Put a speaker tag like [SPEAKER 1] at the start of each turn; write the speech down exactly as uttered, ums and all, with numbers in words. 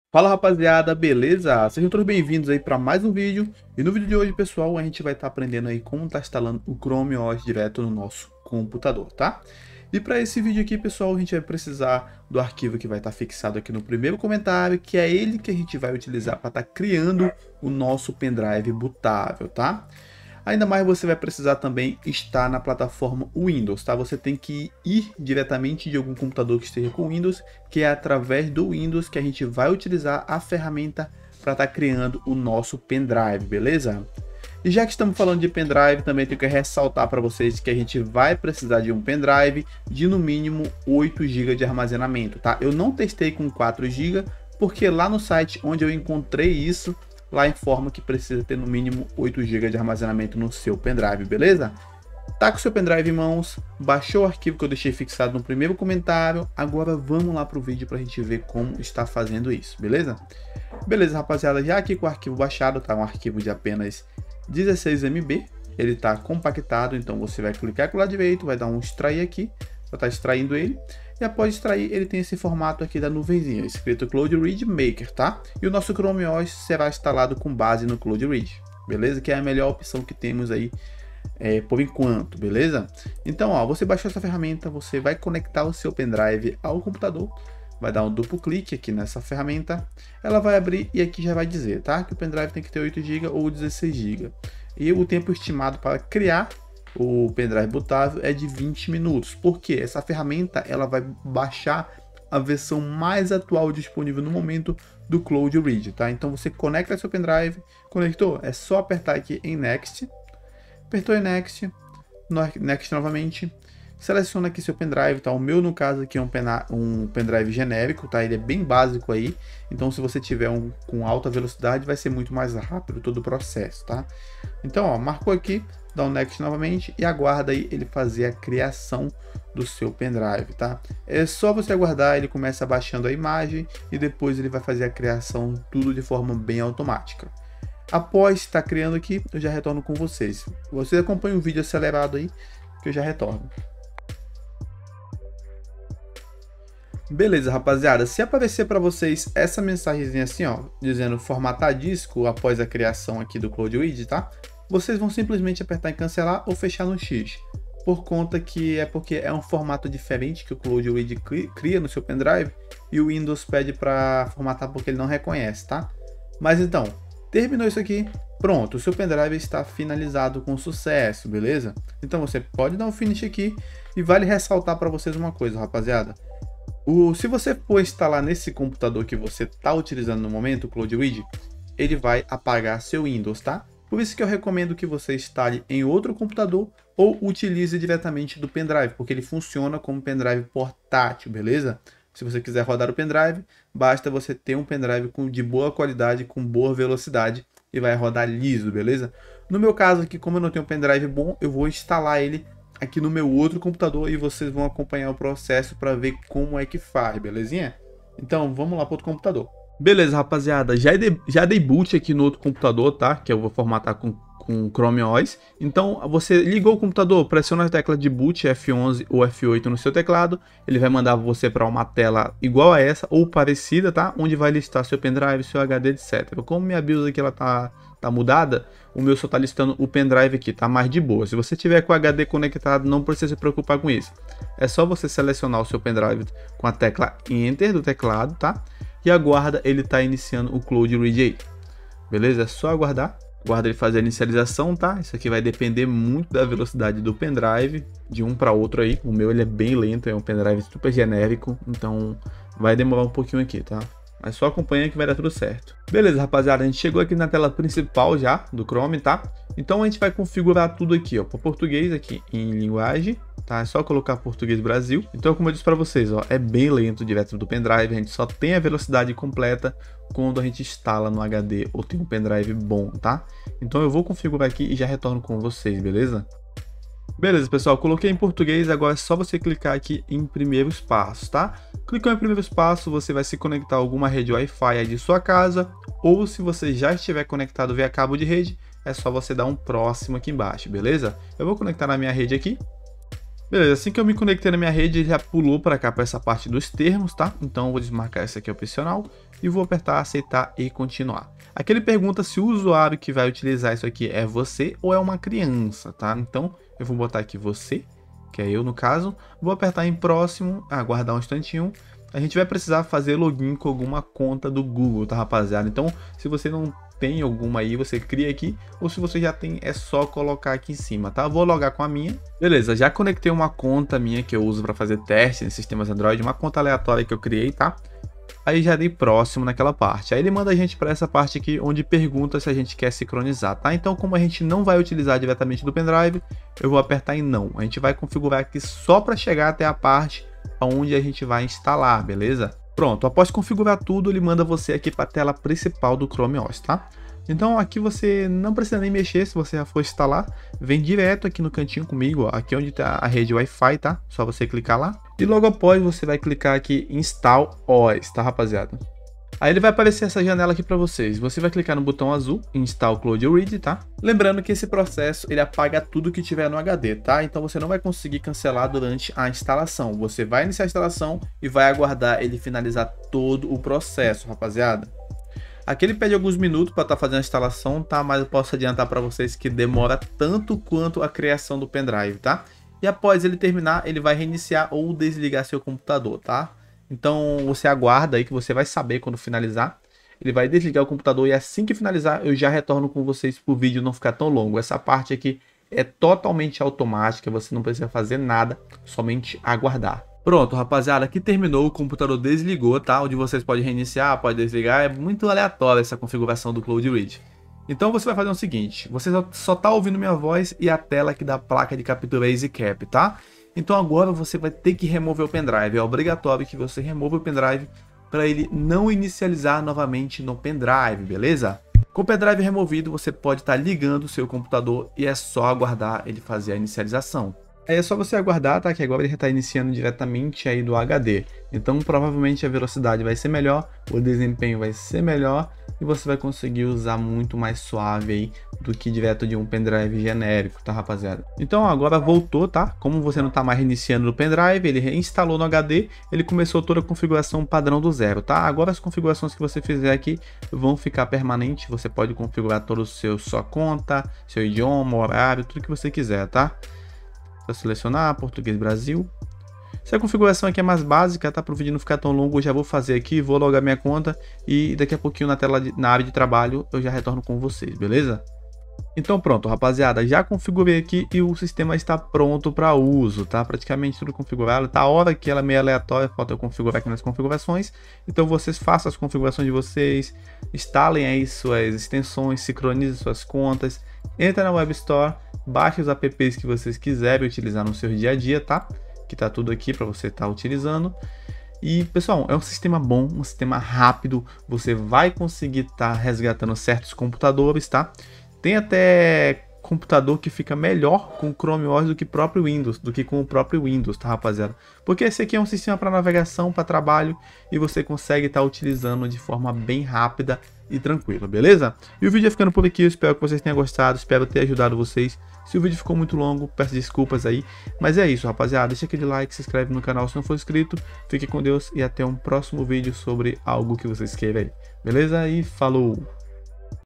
[SPEAKER 1] Fala rapaziada, beleza? Sejam todos bem-vindos aí para mais um vídeo. E no vídeo de hoje, pessoal, a gente vai estar aprendendo aí como tá instalando o Chrome O S direto no nosso computador, tá? E para esse vídeo aqui, pessoal, a gente vai precisar do arquivo que vai estar fixado aqui no primeiro comentário, que é ele que a gente vai utilizar para estar criando o nosso pendrive bootável, tá? Ainda mais você vai precisar também estar na plataforma Windows, tá? Você tem que ir diretamente de algum computador que esteja com Windows, que é através do Windows que a gente vai utilizar a ferramenta para estar criando o nosso pendrive, beleza? E já que estamos falando de pendrive, também tenho que ressaltar para vocês que a gente vai precisar de um pendrive de no mínimo oito gigas de armazenamento, tá? Eu não testei com quatro gigas, porque lá no site onde eu encontrei isso, lá informa que precisa ter no mínimo oito gigas de armazenamento no seu pendrive, beleza? Tá com o seu pendrive em mãos, baixou o arquivo que eu deixei fixado no primeiro comentário, agora vamos lá pro vídeo para a gente ver como está fazendo isso, beleza? Beleza, rapaziada, já aqui com o arquivo baixado, tá um arquivo de apenas dezesseis megabytes, ele tá compactado, então você vai clicar com o lado direito, vai dar um extrair aqui, só tá extraindo ele. E após extrair, ele tem esse formato aqui da nuvenzinha, escrito Cloud Read Maker, tá? E o nosso Chrome O S será instalado com base no Cloud Read, beleza? Que é a melhor opção que temos aí é, por enquanto, beleza? Então, ó, você baixou essa ferramenta, você vai conectar o seu pendrive ao computador, vai dar um duplo clique aqui nessa ferramenta, ela vai abrir e aqui já vai dizer, tá? Que o pendrive tem que ter oito gigas ou dezesseis gigas. E o tempo estimado para criar o pendrive bootável é de vinte minutos, porque essa ferramenta ela vai baixar a versão mais atual disponível no momento do Cloud Read, tá? Então você conecta seu pendrive, conectou, é só apertar aqui em Next, apertou em Next, Next novamente, seleciona aqui seu pendrive, tá? O meu no caso aqui é um, um pendrive genérico, tá? Ele é bem básico aí, então se você tiver um com alta velocidade vai ser muito mais rápido todo o processo, tá? Então, ó, marcou aqui, dá um Next novamente e aguarda aí ele fazer a criação do seu pendrive, tá? É só você aguardar, ele começa baixando a imagem e depois ele vai fazer a criação tudo de forma bem automática. Após estar criando aqui, eu já retorno com vocês. Você acompanha o vídeo acelerado aí que eu já retorno. Beleza, rapaziada, se aparecer para vocês essa mensagenzinha assim, ó, dizendo formatar disco após a criação aqui do Cloud Read, tá? Vocês vão simplesmente apertar em cancelar ou fechar no X, por conta que é porque é um formato diferente que o Cloud Read cria no seu pendrive e o Windows pede para formatar porque ele não reconhece, tá? Mas então, terminou isso aqui, pronto, o seu pendrive está finalizado com sucesso, beleza? Então você pode dar um finish aqui e vale ressaltar para vocês uma coisa, rapaziada. O, se você for instalar nesse computador que você está utilizando no momento, o Cloud Read, ele vai apagar seu Windows, tá? Por isso que eu recomendo que você instale em outro computador ou utilize diretamente do pendrive, porque ele funciona como pendrive portátil, beleza? Se você quiser rodar o pendrive, basta você ter um pendrive com, de boa qualidade, com boa velocidade e vai rodar liso, beleza? No meu caso aqui, como eu não tenho um pendrive bom, eu vou instalar ele aqui no meu outro computador e vocês vão acompanhar o processo para ver como é que faz, belezinha? Então vamos lá para outro computador. Beleza, rapaziada, já dei, já dei boot aqui no outro computador, tá? Que eu vou formatar com, com Chrome O S. Então você ligou o computador, pressiona a tecla de boot F onze ou F oito no seu teclado, ele vai mandar você para uma tela igual a essa ou parecida, tá? Onde vai listar seu pendrive, seu H D, etcétera. Como minha BIOS aqui ela tá tá mudada, o meu só tá listando o pendrive aqui, tá mais de boa. Se você tiver com o H D conectado, não precisa se preocupar com isso. É só você selecionar o seu pendrive com a tecla Enter do teclado, tá? E aguarda ele tá iniciando o Cloud Read aí. Beleza? É só aguardar. Aguarda ele fazer a inicialização, tá? Isso aqui vai depender muito da velocidade do pendrive, de um para outro aí. O meu ele é bem lento, é um pendrive super genérico, então vai demorar um pouquinho aqui, tá? Mas só acompanha que vai dar tudo certo. Beleza, rapaziada, a gente chegou aqui na tela principal já do Chrome, tá? Então a gente vai configurar tudo aqui, ó, para português aqui em linguagem, tá? É só colocar português Brasil. Então, como eu disse para vocês, ó, é bem lento direto do pendrive, a gente só tem a velocidade completa quando a gente instala no H D ou tem um pendrive bom, tá? Então eu vou configurar aqui e já retorno com vocês, beleza? Beleza, pessoal, coloquei em português, agora é só você clicar aqui em primeiros passos, tá? Clicou em primeiros passos, você vai se conectar a alguma rede Wi-Fi aí de sua casa, ou se você já estiver conectado via cabo de rede, é só você dar um próximo aqui embaixo, beleza? Eu vou conectar na minha rede aqui. Beleza, assim que eu me conectei na minha rede, ele já pulou para cá, para essa parte dos termos, tá? Então eu vou desmarcar essa aqui opcional e vou apertar aceitar e continuar. Aqui ele pergunta se o usuário que vai utilizar isso aqui é você ou é uma criança, tá? Então eu vou botar aqui você, que é eu no caso, vou apertar em próximo, aguardar um instantinho. A gente vai precisar fazer login com alguma conta do Google, tá, rapaziada? Então, se você não tem alguma aí, você cria aqui, ou se você já tem, é só colocar aqui em cima, tá? Eu vou logar com a minha. Beleza, já conectei uma conta minha que eu uso para fazer teste em sistemas Android, uma conta aleatória que eu criei, tá? Aí já dei próximo naquela parte. Aí ele manda a gente para essa parte aqui, onde pergunta se a gente quer sincronizar, tá? Então, como a gente não vai utilizar diretamente do pendrive, eu vou apertar em não. A gente vai configurar aqui só para chegar até a parte onde a gente vai instalar, beleza? Pronto, após configurar tudo, ele manda você aqui para a tela principal do Chrome O S, tá? Então aqui você não precisa nem mexer, se você já for instalar, vem direto aqui no cantinho comigo, ó, aqui onde está a rede Wi-Fi, tá? Só você clicar lá. E logo após você vai clicar aqui em Install O S, tá, rapaziada? Aí ele vai aparecer essa janela aqui para vocês. Você vai clicar no botão azul, Install Cloud Read, tá? Lembrando que esse processo ele apaga tudo que tiver no H D, tá? Então você não vai conseguir cancelar durante a instalação. Você vai iniciar a instalação e vai aguardar ele finalizar todo o processo, rapaziada. Aqui ele pede alguns minutos para estar tá fazendo a instalação, tá? Mas eu posso adiantar para vocês que demora tanto quanto a criação do pendrive, tá? E após ele terminar, ele vai reiniciar ou desligar seu computador, tá? Então você aguarda aí que você vai saber quando finalizar. Ele vai desligar o computador e assim que finalizar eu já retorno com vocês para o vídeo não ficar tão longo. Essa parte aqui é totalmente automática, você não precisa fazer nada, somente aguardar. Pronto, rapaziada, aqui terminou, o computador desligou, tá? Onde vocês podem reiniciar, pode desligar, é muito aleatória essa configuração do Cloud Read. Então você vai fazer o seguinte, você só tá ouvindo minha voz e a tela aqui da placa de captura EasyCap, tá? Então agora você vai ter que remover o pendrive, é obrigatório que você remova o pendrive para ele não inicializar novamente no pendrive, beleza? Com o pendrive removido você pode estar ligando o seu computador e é só aguardar ele fazer a inicialização. Aí é só você aguardar, tá? Que agora ele já está iniciando diretamente aí do H D. Então provavelmente a velocidade vai ser melhor, o desempenho vai ser melhor e você vai conseguir usar muito mais suave aí do que direto de um pendrive genérico, tá, rapaziada? Então agora voltou, tá? Como você não está mais reiniciando no pendrive, ele reinstalou no H D, ele começou toda a configuração padrão do zero, tá? Agora as configurações que você fizer aqui vão ficar permanentes, você pode configurar todo o seu sua conta, seu idioma, horário, tudo que você quiser, tá? Vou selecionar português Brasil. Se a configuração aqui é mais básica, tá? Para o vídeo não ficar tão longo, eu já vou fazer aqui, vou logar minha conta e daqui a pouquinho na tela de, na área de trabalho eu já retorno com vocês, beleza? Então pronto, rapaziada, já configurei aqui e o sistema está pronto para uso, tá? Praticamente tudo configurado, tá? A hora que ela é meio aleatória, falta eu configurar aqui nas configurações. Então vocês façam as configurações de vocês, instalem aí suas extensões, sincronizem suas contas, entra na Web Store, baixe os apps que vocês quiserem utilizar no seu dia a dia, tá? Que tá tudo aqui para você estar tá utilizando. E pessoal, é um sistema bom, um sistema rápido, você vai conseguir estar tá resgatando certos computadores, tá? Tem até computador que fica melhor com o Chrome O S do que próprio Windows, do que com o próprio Windows, tá, rapaziada? Porque esse aqui é um sistema para navegação, para trabalho e você consegue estar tá utilizando de forma bem rápida e tranquila, beleza? E o vídeo vai ficando por aqui, eu espero que vocês tenham gostado, espero ter ajudado vocês. Se o vídeo ficou muito longo, peço desculpas aí, mas é isso, rapaziada, deixa aquele like, se inscreve no canal se não for inscrito, fique com Deus e até um próximo vídeo sobre algo que vocês queiram aí, beleza? E falou!